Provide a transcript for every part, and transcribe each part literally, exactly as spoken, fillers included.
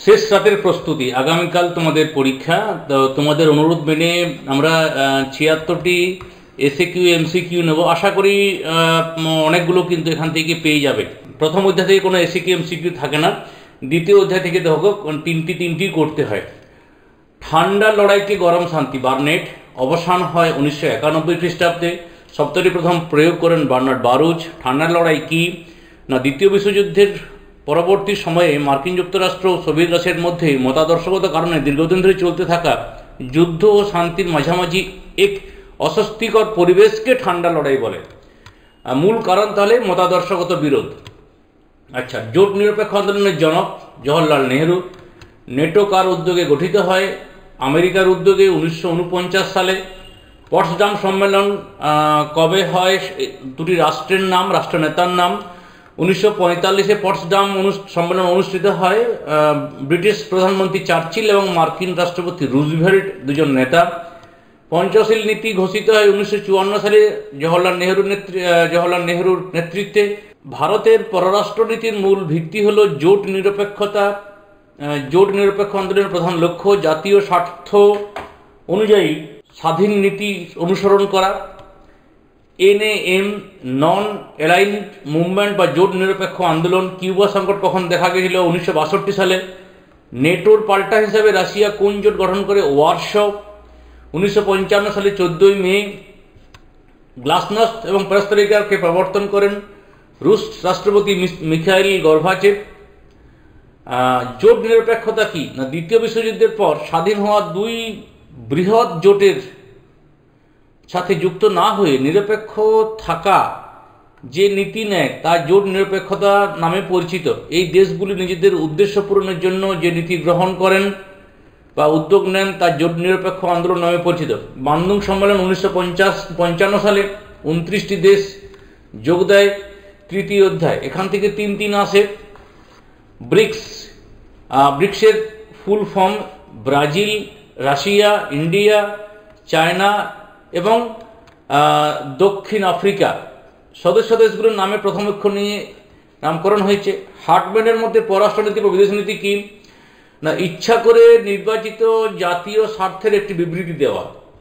শেষ রাতের প্রস্তুতি, আগামীকাল তোমাদের পরীক্ষা। তো তোমাদের অনুরোধ মেনে আমরা ছিয়াত্তরটি এসএ কিউ এমসিকিউ নেব। আশা করি অনেকগুলো কিন্তু এখান থেকে পেয়ে যাবে। প্রথম অধ্যায় থেকে কোনো এসএ কিউ এমসিকিউ থাকে না, দ্বিতীয় অধ্যায় থেকে দেখো তিনটি তিনটি করতে হয়। ঠান্ডা লড়াইকে গরম শান্তি, বার্নেট। অবসান হয় উনিশশো একানব্বই খ্রিস্টাব্দে। শব্দটি প্রথম প্রয়োগ করেন বার্নার্ড বারুচ। ঠান্ডা লড়াই কি না, দ্বিতীয় বিশ্বযুদ্ধের পরবর্তী সময়ে মার্কিন যুক্তরাষ্ট্র ও সোভিয়েত রাশিয়ার মধ্যে মতাদর্শগত কারণে দীর্ঘদিন ধরে চলতে থাকা যুদ্ধ ও শান্তির মাঝামাঝি এক অস্বস্তিকর পরিবেশকে ঠান্ডা লড়াই বলে। মূল কারণ তাহলে মতাদর্শগত বিরোধ। আচ্ছা, জোট নিরপেক্ষ আন্দোলনের জনক জওহরলাল নেহরু। নেটো কার উদ্যোগে গঠিত হয়? আমেরিকার উদ্যোগে উনিশশো উনপঞ্চাশ সালে। পটসডাম সম্মেলন কবে হয়? দুটি রাষ্ট্রের নাম, রাষ্ট্রনেতার নাম। উনিশশো পঁয়তাল্লিশে পটসডাম সম্মেলন অনুষ্ঠিত হয়। ব্রিটিশ প্রধানমন্ত্রী চার্চিল এবং মার্কিন রাষ্ট্রপতি রুজভেল্ট দুজন নেতা। পঞ্চশীল নীতি ঘোষিত হয় উনিশশো চুয়ান্ন সালে জওহরলাল নেহরুর নেতৃ জওহরলাল নেহরুর নেতৃত্বে। ভারতের পররাষ্ট্রনীতির মূল ভিত্তি হল জোট নিরপেক্ষতা। জোট নিরপেক্ষ আন্দোলনের প্রধান লক্ষ্য জাতীয় স্বার্থ অনুযায়ী স্বাধীন নীতি অনুসরণ করা। এনএএম, নন অ্যালাইন্ড মুভমেন্ট বা জোট নিরপেক্ষ আন্দোলন। কিউবা সংকট কখন দেখা গিয়েছিল? উনিশশো বাষট্টি সালে। নেটোর পাল্টা হিসাবে রাশিয়া কোন জোট গঠন করে? ওয়ারশ। উনিশশো পঞ্চান্ন সালে চোদ্দই মে। গ্লাসnost এবং পেরেস্ত্রোইকাকে প্রবর্তন করেন রুশ রাষ্ট্রপতি মিখাইল গর্বাচেভ। জোট নিরপেক্ষতা কি না, দ্বিতীয় বিশ্বযুদ্ধের পর স্বাধীন হওয়া দুই বৃহৎ জোটের সাথে যুক্ত না হয়ে নিরপেক্ষ থাকা যে নীতি নেয় তা জোট নিরপেক্ষতা নামে পরিচিত। এই দেশগুলি নিজেদের উদ্দেশ্য পূরণের জন্য যে নীতি গ্রহণ করেন বা উদ্যোগ নেন তা জোট নিরপেক্ষ আন্দোলন নামে পরিচিত। বান্দুং সম্মেলন উনিশশো পঞ্চাশ পঞ্চান্ন সালে উনত্রিশটি দেশ যোগ দেয়। তৃতীয় অধ্যায়, এখান থেকে তিন তিন আসে। ব্রিক্স, ব্রিক্সের full form Brazil, Russia, India, China এবং দক্ষিণ আফ্রিকা। সদস্য দেশগুলোর নামে প্রথম অক্ষর নিয়ে নামকরণ হয়েছে। হার্টম্যানের মধ্যে পররাষ্ট্রনীতি বা বিদেশনীতি কি না, ইচ্ছা করে নির্বাচিত জাতীয় স্বার্থের একটি বিবৃতি দেওয়া।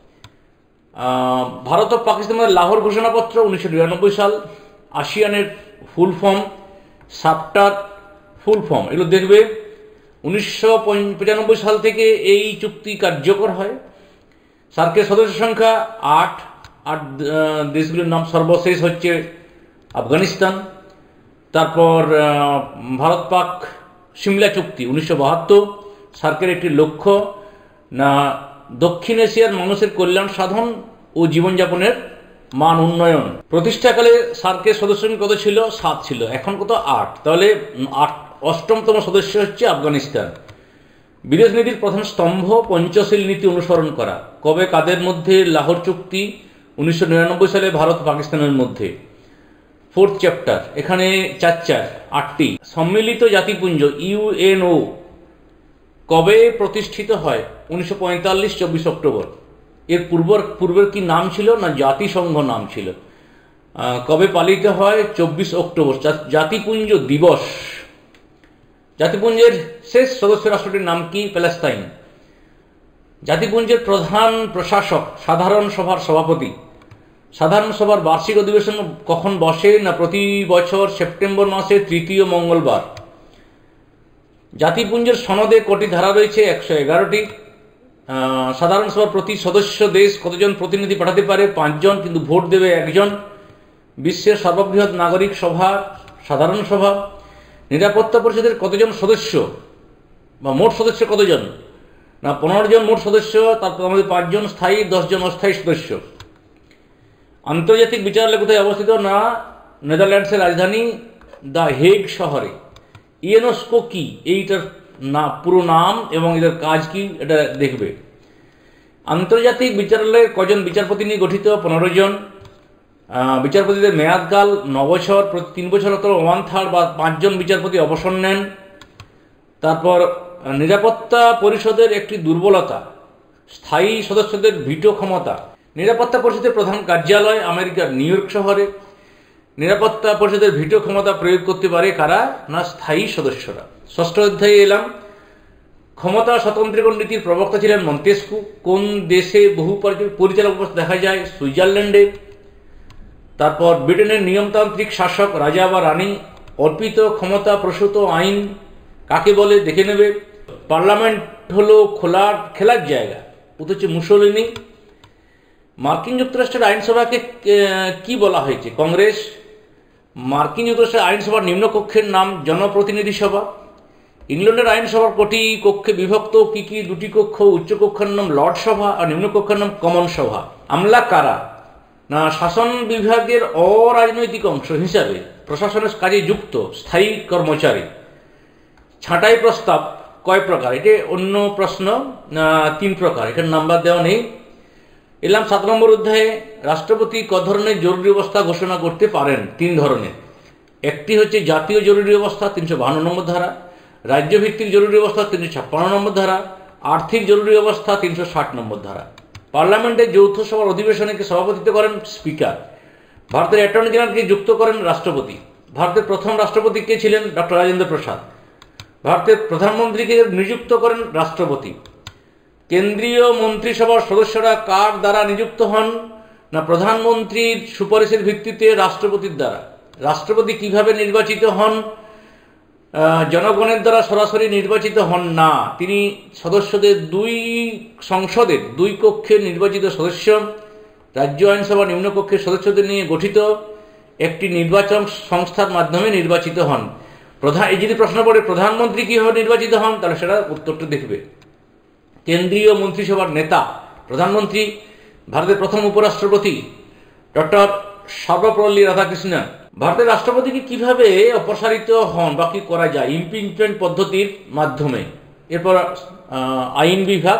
ভারত ও পাকিস্তানের লাহোর ঘোষণাপত্র উনিশশো নিরানব্বই সাল। আসিয়ানের ফুল ফর্ম, সাপটার ফুল ফর্ম, এগুলো দেখবে। উনিশশো পঁচানব্বই সাল থেকে এই চুক্তি কার্যকর হয়। সার্কের সদস্য সংখ্যা আট। আট দেশগুলির নাম সর্বশেষ হচ্ছে আফগানিস্তান। তারপর ভারত পাক সিমলা চুক্তি উনিশশো বাহাত্তর। সার্কের একটি লক্ষ্য না দক্ষিণ এশিয়ার মানুষের কল্যাণ সাধন ও জীবনযাপনের মান উন্নয়ন। প্রতিষ্ঠাকালে সার্কের সদস্য কত ছিল? সাত ছিল, এখন কত? আট। তাহলে আট অষ্টমতম সদস্য হচ্ছে আফগানিস্তান। বিদেশ নীতির প্রধান স্তম্ভ পঞ্চশীল নীতি অনুসরণ করা। কবে কাদের মধ্যে? লাহোর চুক্তি উনিশশো নিরানব্বই সালে ভারত পাকিস্তানের মধ্যে। ফোর্থ চ্যাপ্টার, এখানে চার চার আটটি। সম্মিলিত জাতিপুঞ্জ ইউএনও কবে প্রতিষ্ঠিত হয়? উনিশশো পঁয়তাল্লিশ চব্বিশ অক্টোবর। এর পূর্ব পূর্বের কি নাম ছিল না জাতিসংঘ নাম ছিল। কবে পালিত হয়? চব্বিশ অক্টোবর, জাতিপুঞ্জ দিবস। জাতিপুঞ্জের শেষ সদস্য রাষ্ট্রটির নাম কি? প্যালেস্তাইন। জাতিপুঞ্জের প্রধান প্রশাসক সাধারণ সভার সভাপতি। সাধারণ সভার বার্ষিক অধিবেশন কখন বসে না প্রতি বছর সেপ্টেম্বর মাসে তৃতীয় মঙ্গলবার। জাতিপুঞ্জের সনদে কটি ধারা রয়েছে? একশো এগারোটি। সাধারণ সভার প্রতি সদস্য দেশ কতজন প্রতিনিধি পাঠাতে পারে? পাঁচজন, কিন্তু ভোট দেবে একজন। বিশ্বের সর্ববৃহৎ নাগরিক সভা সাধারণ সভা। নিরাপত্তা পরিষদের কতজন সদস্য বা মোট সদস্য কতজন না পনেরো জন মোট সদস্য, তারপর আমাদের পাঁচজন স্থায়ী, দশজন অস্থায়ী সদস্য। আন্তর্জাতিক বিচারালয় কোথায় অবস্থিত না নেদারল্যান্ডসের রাজধানী দ্য হেগ শহরে। ইউনেস্কো কি এইটার না পুরো নাম এবং এদের কাজ কি এটা দেখবে। আন্তর্জাতিক বিচারালয়ের কজন বিচারপতি নিয়ে গঠিত? পনেরো জন। বিচারপতিদের মেয়াদকাল ন বছর, প্রতি তিন বছর অথবা ওয়ান থার্ড বা পাঁচজন বিচারপতি অবসর নেন। তারপর নিরাপত্তা পরিষদের একটি দুর্বলতা স্থায়ী সদস্যদের ভিটো ক্ষমতা। নিরাপত্তা পরিষদের প্রধান কার্যালয় আমেরিকার নিউ ইয়র্ক শহরে। নিরাপত্তা পরিষদের ভিটো ক্ষমতা প্রয়োগ করতে পারে কারা না স্থায়ী সদস্যরা। ষষ্ঠ অধ্যায়ে এলাম। ক্ষমতা স্বতন্ত্রীকরণ নীতির প্রবক্তা ছিলেন মন্তেস্কু। কোন দেশে বহু পরিচালক ব্যবস্থা দেখা যায়? সুইজারল্যান্ডে। তারপর ব্রিটেনের নিয়মতান্ত্রিক শাসক রাজা বা রানী অর্পিত ক্ষমতা প্রসূত আইন কাকে বলে দেখে নেবে। পার্লামেন্ট হলো খোলা খেলার জায়গা, অথচ মুসোলিনি। মার্কিন যুক্তরাষ্ট্রের আইনসভাকে কি বলা হয়েছে? কংগ্রেস। মার্কিন যুক্তরাষ্ট্রের আইনসভার নিম্নকক্ষের নাম জনপ্রতিনিধি সভা। ইংল্যান্ডের আইনসভার কটি কক্ষে বিভক্ত কি কি? দুটি কক্ষ। উচ্চকক্ষের নাম লর্ড সভা আর নিম্নকক্ষের নাম কমন সভা। আমলা কারা? না, শাসন বিভাগের অরাজনৈতিক অংশ হিসাবে প্রশাসনের কাজে যুক্ত স্থায়ী কর্মচারী। ছাঁটাই প্রস্তাব কয় প্রকার? এটা অন্য প্রশ্ন, তিন প্রকার, এখানে নাম্বার দেওয়া নেই। এলাম সাত নম্বর অধ্যায়ে। রাষ্ট্রপতি ক ধরনের জরুরি অবস্থা ঘোষণা করতে পারেন? তিন ধরনের। একটি হচ্ছে জাতীয় জরুরি অবস্থা, তিনশো বাহান্ন নম্বর ধারা। রাজ্যভিত্তিক জরুরি অবস্থা, তিনশো ছাপ্পান্ন নম্বর ধারা। আর্থিক জরুরি অবস্থা, তিনশো ষাট নম্বর ধারা। পার্লামেন্টের যৌথ সভার অধিবেশনকে সভাপতিত্ব করেন স্পিকার। ভারতের অ্যাটর্নি জেনারেলকে যুক্ত করেন রাষ্ট্রপতি। ভারতের প্রথম রাষ্ট্রপতি কে ছিলেন? ডক্টর রাজেন্দ্র প্রসাদ। ভারতের প্রধানমন্ত্রীকে নিযুক্ত করেন রাষ্ট্রপতি। কেন্দ্রীয় মন্ত্রিসভার সদস্যরা কার দ্বারা নিযুক্ত হন? না, প্রধানমন্ত্রীর সুপারিশের ভিত্তিতে রাষ্ট্রপতির দ্বারা। রাষ্ট্রপতি কিভাবে নির্বাচিত হন? জনগণের দ্বারা সরাসরি নির্বাচিত হন না, তিনি সদস্যদের দুই সংসদের দুই কক্ষের নির্বাচিত সদস্য, রাজ্য আইনসভা নিম্নকক্ষের সদস্যদের নিয়ে গঠিত একটি নির্বাচন সংস্থার মাধ্যমে নির্বাচিত হন। প্রধান এই যদি প্রশ্ন পড়ে প্রধানমন্ত্রী কিভাবে নির্বাচিত হন, তাহলে সেটা উত্তরটা দেখবে। কেন্দ্রীয় মন্ত্রিসভার নেতা প্রধানমন্ত্রী। ভারতের প্রথম উপরাষ্ট্রপতি ডক্টর সর্বপল্লী রাধাকৃষ্ণন। ভারতের রাষ্ট্রপতিকে কিভাবে অপসারিত হন বা কি করা যায়? ইমপিচমেন্ট পদ্ধতির মাধ্যমে। এরপর আইন বিভাগ।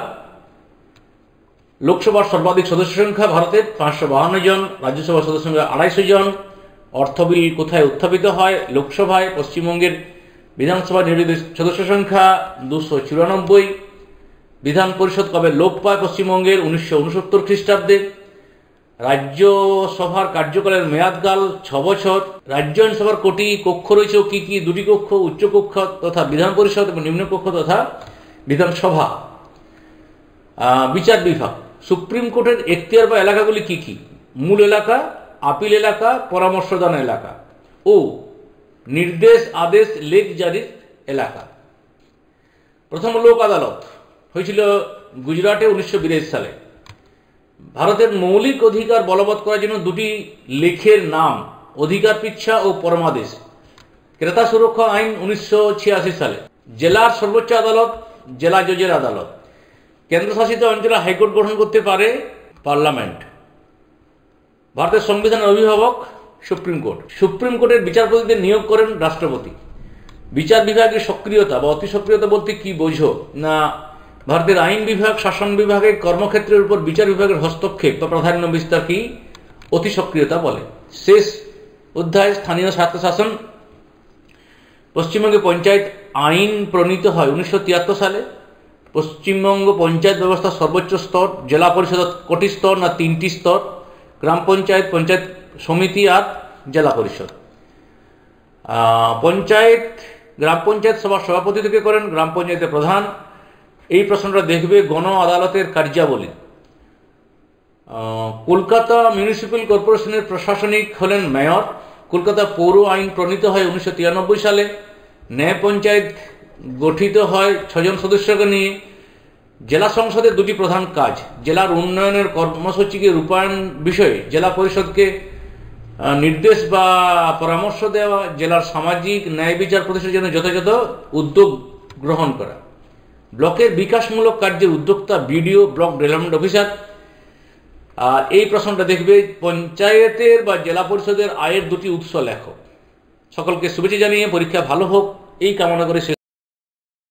লোকসভার সর্বাধিক সদস্য সংখ্যা ভারতের পাঁচশো বাহান্ন জন, রাজ্যসভার সদস্য সংখ্যা আড়াইশো জন। অর্থ বিল কোথায় উত্থাপিত হয়? লোকসভায়। পশ্চিমবঙ্গের বিধানসভার নির্বাচিত সদস্য সংখ্যা দুশো চুরানব্বই। বিধান পরিষদ কবে লোপ পায় পশ্চিমবঙ্গের? উনিশশো উনসত্তর খ্রিস্টাব্দে। রাজ্যসভার কার্যকালের মেয়াদকাল ছ বছর। রাজ্য আইনসভার কোটি কক্ষ রয়েছে কি কি? দুটি কক্ষ, উচ্চকক্ষ তথা বিধান পরিষদ এবং নিম্নকক্ষ তথা বিধানসভা। বিচার বিভাগ। সুপ্রিম কোর্টের এখতিয়ার বা এলাকাগুলি কি কি? মূল এলাকা, আপিল এলাকা, পরামর্শদান এলাকা ও নির্দেশ আদেশ লেখ জারির এলাকা। প্রথম লোক আদালত হয়েছিল গুজরাটে উনিশশো বিরাশি সালে। ভারতের মৌলিক অধিকার বলবৎ করার জন্য দুটি লেখের নাম অধিকার পিচ্ছা ও পরমাদেশ। ক্রেতা সুরক্ষা আইন উনিশশো ছিয়াশি সালে। জেলার সর্বোচ্চ আদালত জেলা জজের আদালত। কেন্দ্রশাসিত অঞ্চলে হাইকোর্ট গঠন করতে পারে পার্লামেন্ট। ভারতের সংবিধানের অভিভাবক সুপ্রিম কোর্ট। সুপ্রিম কোর্টের বিচারপতিদের নিয়োগ করেন রাষ্ট্রপতি। বিচার বিভাগের সক্রিয়তা বা অতি সক্রিয়তা বলতে কি বোঝো? না, ভারতের আইন বিভাগ শাসন বিভাগের কর্মক্ষেত্রের উপর বিচার বিভাগের হস্তক্ষেপ বা প্রাধান্য বিস্তার কি অতি সক্রিয়তা বলে। শেষ অধ্যায় স্থানীয় স্বায়ত্তশাসন। পশ্চিমবঙ্গে পঞ্চায়েত আইন প্রণীত হয় উনিশশো তিয়াত্তর সালে। পশ্চিমবঙ্গ পঞ্চায়েত ব্যবস্থার সর্বোচ্চ স্তর। জেলা পরিষদ কটি স্তর? না, তিনটি স্তর। গ্রাম পঞ্চায়েত, পঞ্চায়েত সমিতি আর জেলা পরিষদ। পঞ্চায়েত গ্রাম পঞ্চায়েত সভার সভাপতি থেকে করেন গ্রাম পঞ্চায়েতের প্রধান। এই প্রশ্নটা দেখবে গণ আদালতের কার্যাবলী। কলকাতা মিউনিসিপ্যাল কর্পোরেশনের প্রশাসনিক হলেন মেয়র। কলকাতা পৌর আইন প্রণীত হয় উনিশশো তিরানব্বই সালে। ন্যায় পঞ্চায়েত গঠিত হয় ছজন সদস্যকে নিয়ে। জেলা সংসদের দুটি প্রধান কাজ: জেলার উন্নয়নের কর্মসূচিকে রূপায়ণ বিষয়ে জেলা পরিষদকে নির্দেশ বা পরামর্শ দেওয়া, জেলার সামাজিক ন্যায় বিচার প্রতিষ্ঠার জন্য যথাযথ উদ্যোগ গ্রহণ করা। ব্লকের বিকাশমূলক কার্যের উদ্যোক্তা বিডিও, ব্লক ডেভেলপমেন্ট অফিসার। আর এই প্রশ্নটা দেখবে পঞ্চায়েতের বা জেলা পরিষদের আয়ের দুটি উৎস লেখো। সকলকে শুভেচ্ছা জানিয়ে পরীক্ষা ভালো হোক এই কামনা করে